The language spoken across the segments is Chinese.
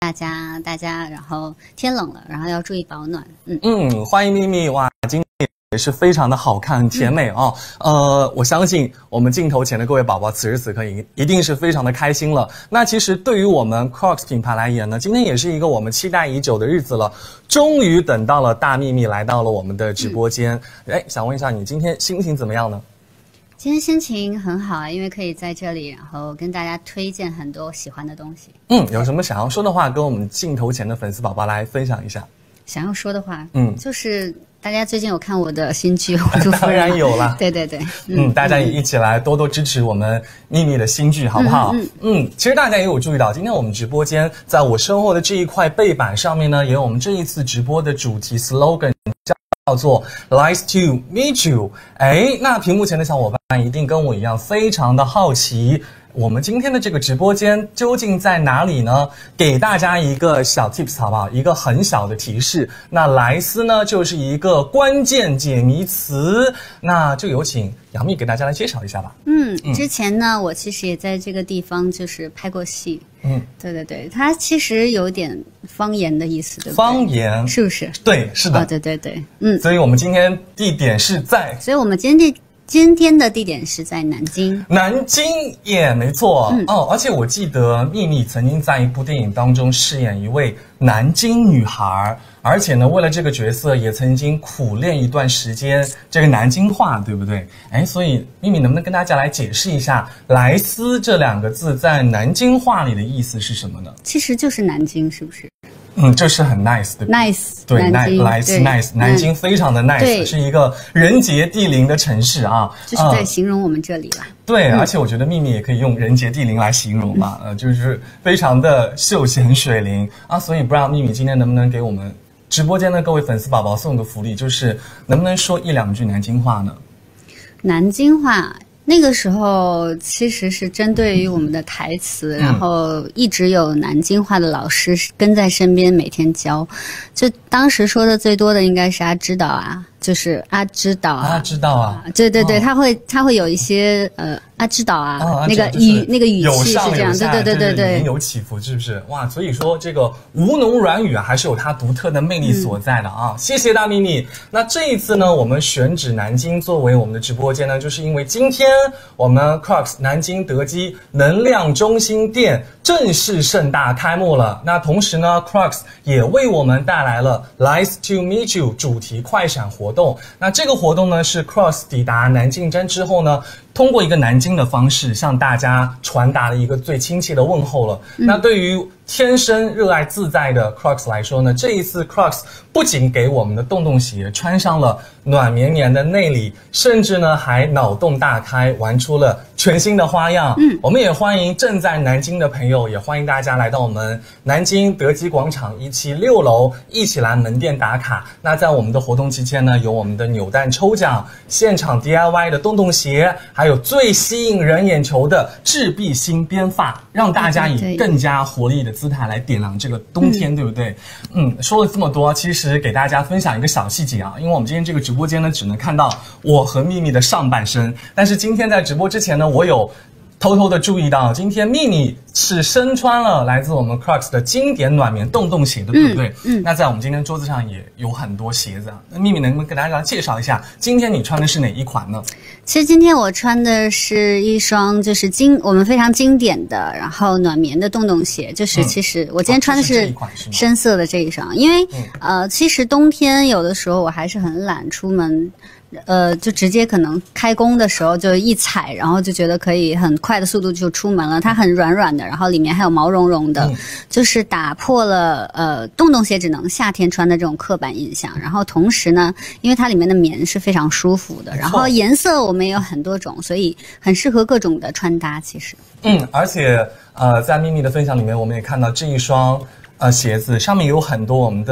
大家，然后天冷了，然后要注意保暖。 欢迎秘密哇，今天也是非常的好看，很甜美哦。我相信我们镜头前的各位宝宝此时此刻一定是非常的开心了。那其实对于我们 Crocs 品牌来言呢，今天也是一个我们期待已久的日子了，终于等到了大秘密来到了我们的直播间。想问一下你今天心情怎么样呢？ 今天心情很好啊，因为可以在这里，然后跟大家推荐很多喜欢的东西。 有什么想要说的话，跟我们镜头前的粉丝宝宝来分享一下。 想要说的话，就是大家最近有看我的新剧《我祝夫人》？ 当然有了， 对对对， 大家也一起来多多支持我们秘密的新剧，好不好？其实大家也有注意到，今天我们直播间在我身后的这一块背板上面呢，也有我们这一次直播的主题 slogan。叫做 Nice to meet you。那屏幕前的小伙伴一定跟我一样非常的好奇，我们今天的这个直播间究竟在哪里呢？给大家一个小 tips 好不好？一个很小的提示。那莱斯呢，就是一个关键解谜词。那就有请杨幂给大家来介绍一下吧。 之前呢，我其实也在这个地方就是拍过戏。对对对，它其实有点方言的意思，对不对？方言是不是？ 对，是的。 对对对， 所以我们今天地点是在， 所以我们今天的地点是在南京。 南京也没错而且我记得秘密曾经在一部电影当中饰演一位南京女孩，而且呢，为了这个角色也曾经苦练一段时间这个南京话，对不对？所以秘密能不能跟大家来解释一下“莱斯”这两个字在南京话里的意思是什么呢？ 其实就是南京，是不是？ 这是很 nice 的 nice， 对 nice， 南京非常的 nice，是一个人杰地灵的城市啊， 就是在形容我们这里啦。 对，而且我觉得秘密也可以用人杰地灵来形容嘛，就是非常的秀贤水灵啊，所以不知道秘密今天能不能给我们直播间的各位粉丝宝宝送个福利，就是能不能说一两句南京话呢？ 南京话。那个时候其实是针对于我们的台词，然后一直有南京话的老师跟在身边每天教，就当时说的最多的应该是知道啊，就是知道啊， 知道啊， 对对对，他会有一些知道啊，那个语气是这样，对对对对对， 语音有起伏，是不是？哇，所以说这个吴侬软语还是有它独特的魅力所在的啊！谢谢大秘密。那这一次呢，我们选址南京作为我们的直播间呢，就是因为今天我们 Crocs 南京德基能量中心店正式盛大开幕了。那同时呢 ，Crocs 也为我们带来了 Nice to meet you 主题快闪活动。那这个活动呢，是 Crocs 抵达南京站之后呢，通过一个南京的方式向大家传达了一个最亲切的问候了。那对于天生热爱自在的 Crocs 来说呢，这一次 Crocs 不仅给我们的洞洞鞋穿上了暖绵绵的内里，甚至呢还脑洞大开，玩出了全新的花样。我们也欢迎正在南京的朋友，也欢迎大家来到我们南京德基广场1期6楼，一起来门店打卡。那在我们的活动期间呢，有我们的扭蛋抽奖、现场 DIY 的洞洞鞋，还有最吸引人眼球的智碧新编发，让大家以更加活力的姿态来点亮这个冬天，对不对？说了这么多，其实给大家分享一个小细节啊，因为我们今天这个直播间呢，只能看到我和秘密的上半身，但是今天在直播之前呢，我有偷偷的注意到，今天秘密是身穿了来自我们 Crocs 的经典暖棉洞洞鞋的，对不对？那在我们今天桌子上也有很多鞋子啊。那秘密能不能给大家介绍一下，今天你穿的是哪一款呢？ 其实今天我穿的是一双就是我们非常经典的，然后暖棉的洞洞鞋。就是其实我今天穿的是深色的这一双，因为其实冬天有的时候我还是很懒出门。就直接可能开工的时候就一踩，然后就觉得可以很快的速度就出门了。它很软软的，然后里面还有毛茸茸的，就是打破了洞洞鞋只能夏天穿的这种刻板印象。然后同时呢，因为它里面的棉是非常舒服的，然后颜色我们也有很多种，所以很适合各种的穿搭。其实， 而且在秘密的分享里面，我们也看到这一双鞋子上面有很多我们的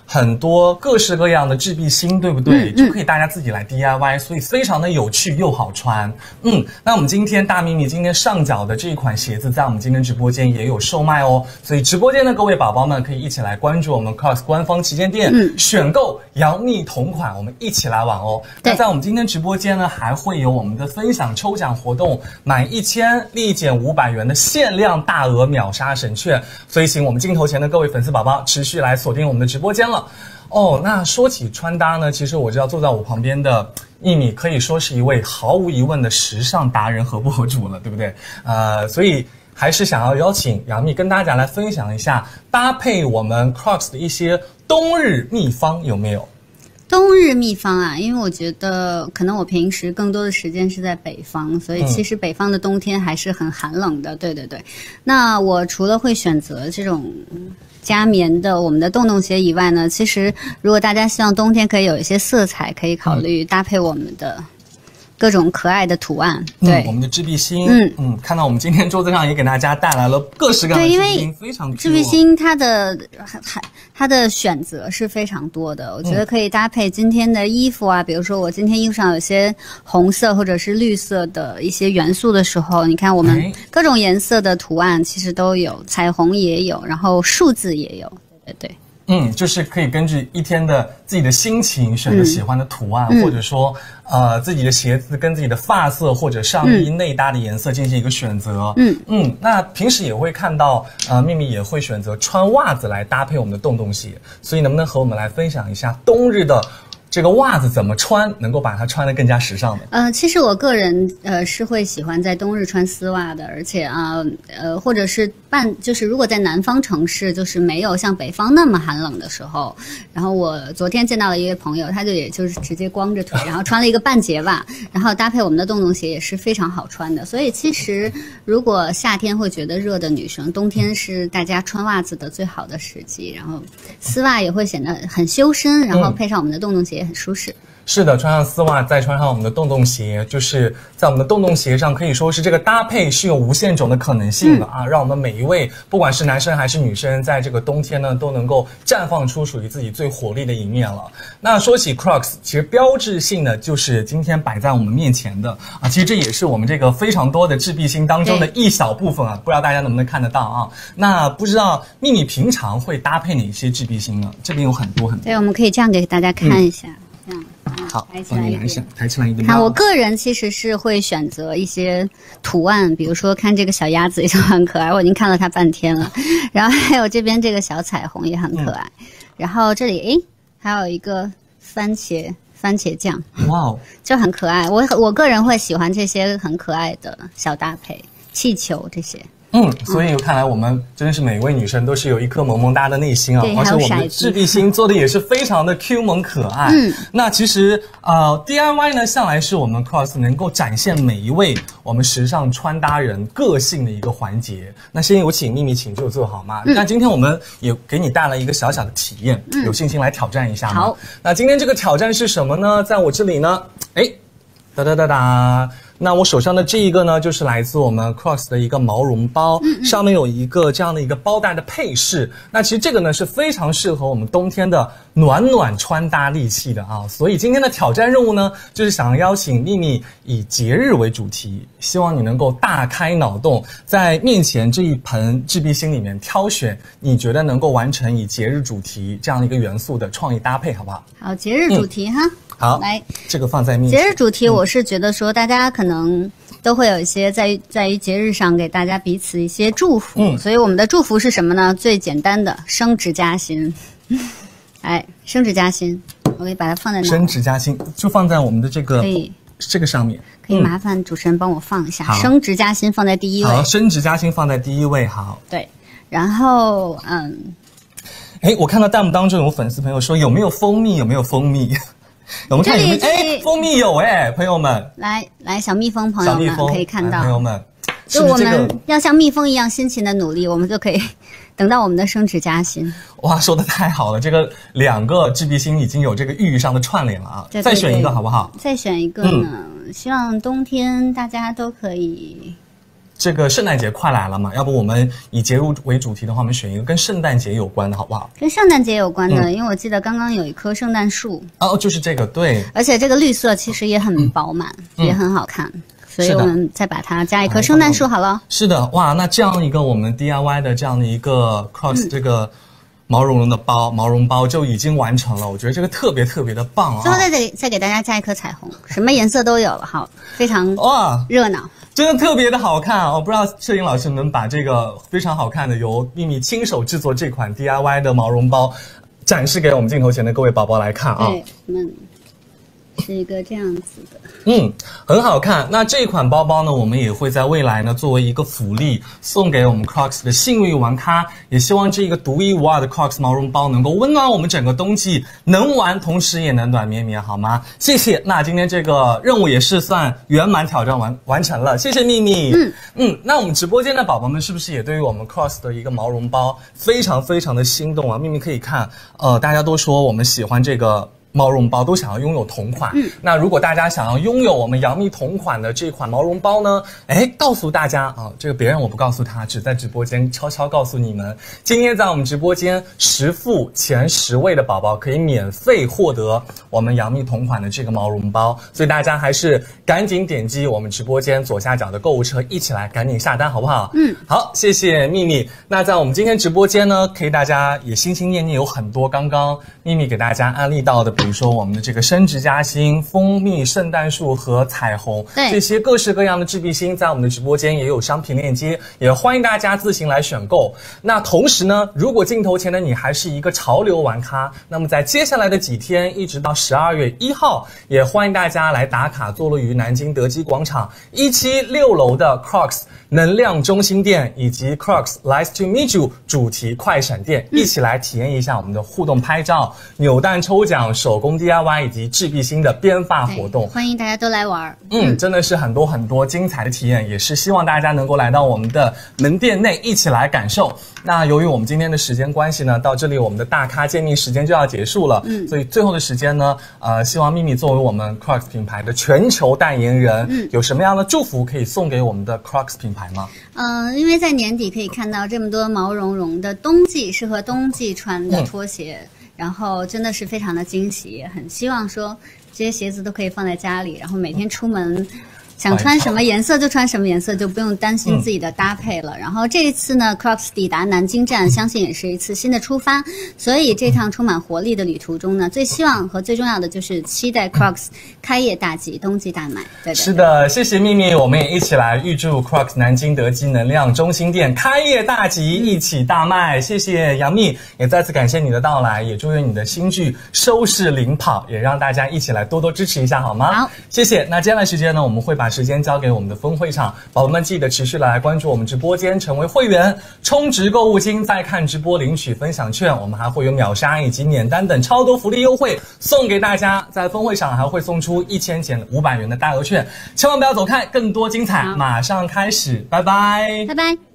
很多各式各样的质壁芯，对不对？就可以大家自己来 DIY， 所以非常的有趣又好穿。那我们今天大秘密今天上脚的这一款鞋子，在我们今天直播间也有售卖哦。所以直播间的各位宝宝们可以一起来关注我们 Crocs 官方旗舰店，选购杨幂同款，我们一起来玩哦。那在我们今天直播间呢，还会有我们的分享抽奖活动，满1000立减500元的限量大额秒杀神券。所以请我们镜头前的各位粉丝宝宝持续来锁定我们的直播间了。那说起穿搭呢，其实我知道坐在我旁边的一米可以说是一位毫无疑问的时尚达人和博主了，对不对？所以还是想要邀请杨幂跟大家来分享一下搭配我们 Crocs 的一些冬日秘方，有没有？ 冬日秘方啊，因为我觉得可能我平时更多的时间是在北方，所以其实北方的冬天还是很寒冷的。对。那我除了会选择这种加棉的我们的洞洞鞋以外呢，其实如果大家希望冬天可以有一些色彩，可以考虑搭配我们的各种可爱的图案，对， 我们的质壁芯，看到我们今天桌子上也给大家带来了各式各样的质壁芯，非常质壁芯它的选择是非常多的，我觉得可以搭配今天的衣服啊，比如说我今天衣服上有些红色或者是绿色的一些元素的时候，你看我们各种颜色的图案其实都有，彩虹也有，然后数字也有，对。 就是可以根据一天的自己的心情选择喜欢的图案，或者说自己的鞋子跟自己的发色或者上衣内搭的颜色进行一个选择。那平时也会看到秘密也会选择穿袜子来搭配我们的洞洞鞋，所以能不能和我们来分享一下冬日的这个袜子怎么穿能够把它穿得更加时尚的？ 其实我个人是会喜欢在冬日穿丝袜的，而且或者是就是如果在南方城市，就是没有像北方那么寒冷的时候，然后我昨天见到了一位朋友，他也就是直接光着腿，然后穿了一个半截袜，然后搭配我们的洞洞鞋也是非常好穿的。所以其实如果夏天会觉得热的女生，冬天是大家穿袜子的最好的时机，然后丝袜也会显得很修身，然后配上我们的洞洞鞋也很舒适。 是的，穿上丝袜再穿上我们的洞洞鞋，就是在我们的洞洞鞋上可以说是这个搭配是有无限种的可能性的啊，让我们每一位不管是男生还是女生，在这个冬天呢都能够绽放出属于自己最活力的一面了。那说起 Crocs， 其实标志性的就是今天摆在我们面前的啊，其实这也是我们这个非常多的质壁芯当中的一小部分啊，不知道大家能不能看得到啊？那不知道秘密平常会搭配哪些质壁芯呢？这边有很多。 对，我们可以这样给大家看一下。这样好，抬起来一点。 看，我个人其实是会选择一些图案，比如说看这个小鸭子也就很可爱，我已经看了它半天了。然后还有这边这个小彩虹也很可爱。然后这里还有一个番茄酱， 哇， 就很可爱。我个人会喜欢这些很可爱的小搭配，气球这些。 所以看来我们真的是每一位女生都是有一颗萌萌哒的内心啊，而且我们的质壁芯做的也是非常的 Q 萌可爱。那其实DIY 呢向来是我们 Crocs 能够展现每一位我们时尚穿搭人个性的一个环节。那先有请秘密请就坐好吗？那今天我们也给你带来一个小小的体验，有信心来挑战一下吗？ 好， 那今天这个挑战是什么呢？在我这里呢，那我手上的这一个呢，就是来自我们 Crocs 的一个毛绒包，上面有一个这样的一个包带的配饰。那其实这个呢是非常适合我们冬天的暖穿搭利器的啊。所以今天的挑战任务呢，就是想邀请秘密以节日为主题，希望你能够大开脑洞，在面前这一盆质壁芯里面挑选你觉得能够完成以节日主题这样的一个元素的创意搭配，好不好？ 好，节日主题哈。 好， 来， 这个放在面前。 节日主题，我是觉得说，大家可能都会有一些在于节日上给大家彼此一些祝福。所以我们的祝福是什么呢？最简单的，升职加薪。升职加薪，我可以把它放在哪？升职加薪就放在我们的这个上面。 可以麻烦主持人帮我放一下，升职加薪放在第一位。 好，升职加薪放在第一位。好， 对，然后我看到弹幕当中有粉丝朋友说有没有蜂蜜？有没有蜂蜜？我们看有没有蜂蜜有朋友们， 来小蜜蜂朋友们可以看到， 朋友们， 就我们要像蜜蜂一样辛勤的努力，我们就可以等到我们的升职加薪。 哇，说的太好了，这个2个质壁芯已经有这个寓意上的串联了啊！再选一个好不好？ 再选一个呢？希望冬天大家都可以这个圣诞节快来了嘛，要不我们以节日为主题的话，我们选一个跟圣诞节有关的好不好？ 跟圣诞节有关的，因为我记得刚刚有一棵圣诞树。 哦，就是这个，对。 而且这个绿色其实也很饱满，也很好看。所以我们再把它加一棵圣诞树好了。是的， 哇，那这样一个我们 DIY 的这样的一个 Crocs 这个毛茸茸的毛绒包就已经完成了，我觉得这个特别特别的棒啊！ 最后再给大家加一颗彩虹，什么颜色都有了，好，非常哇热闹。 真的特别的好看我不知道摄影老师能把这个非常好看的由秘密亲手制作这款 DIY 的毛绒包展示给我们镜头前的各位宝宝来看啊。 对，我们是一个这样子的。 很好看。那这款包包呢，我们也会在未来呢作为一个福利送给我们 Crocs 的幸运玩咖，也希望这一个独一无二的 Crocs 毛绒包能够温暖我们整个冬季，能玩同时也能暖绵绵，好吗？谢谢。那今天这个任务也是算圆满挑战完成了，谢谢秘密。那我们直播间的宝宝们是不是也对于我们 Crocs 的一个毛绒包非常非常的心动啊？秘密可以看，大家都说我们喜欢这个毛绒包，都想要拥有同款。那如果大家想要拥有我们杨幂同款的这款毛绒包呢，告诉大家啊，这个别人我不告诉他，只在直播间悄悄告诉你们，今天在我们直播间10付前10位的宝宝可以免费获得我们杨幂同款的这个毛绒包，所以大家还是赶紧点击我们直播间左下角的购物车，一起来赶紧下单，好不好？好，谢谢秘密。那在我们今天直播间呢，可以大家也心心念念有很多刚刚秘密给大家安利到的，比如说我们的这个升职加薪、蜂蜜、圣诞树和彩虹，这些各式各样的制币星，在我们的直播间也有商品链接，也欢迎大家自行来选购。那同时呢，如果镜头前的你还是一个潮流玩咖，那么在接下来的几天，一直到12月1号，也欢迎大家来打卡坐落于南京德基广场176楼的 Crocs 能量中心店以及 Crocs Nice to Meet You 主题快闪店，一起来体验一下我们的互动拍照、扭蛋抽奖、手工 DIY 以及制币星的编发活动， 欢迎大家都来玩。 真的是很多很多精彩的体验，也是希望大家能够来到我们的门店内一起来感受。那由于我们今天的时间关系呢，到这里我们的大咖见面时间就要结束了，所以最后的时间呢，希望秘密作为我们 Crocs 品牌的全球代言人，有什么样的祝福可以送给我们的 Crocs 品牌吗？ 因为在年底可以看到这么多毛茸茸的冬季适合冬季穿的拖鞋，然后真的是非常的惊喜，也很希望说这些鞋子都可以放在家里，然后每天出门想穿什么颜色就穿什么颜色，就不用担心自己的搭配了。然后这一次呢 Crocs 抵达南京站，相信也是一次新的出发，所以这趟充满活力的旅途中呢，最希望和最重要的就是期待 Crocs 开业大吉，冬季大卖。对， 是的，谢谢秘密，我们也一起来预祝 Crocs 南京德基能量中心店开业大吉，一起大卖。谢谢杨幂，也再次感谢你的到来，也祝愿你的新剧收视领跑，也让大家一起来多多支持一下好吗？ 好， 谢谢。那接下来时间呢，我们会把时间交给我们的分会场，宝宝们记得持续来关注我们直播间，成为会员，充值购物金，再看直播领取分享券，我们还会有秒杀以及免单等超多福利优惠送给大家。在分会场还会送出1000减500元的大额券，千万不要走开，更多精彩马上开始，拜拜， 拜拜。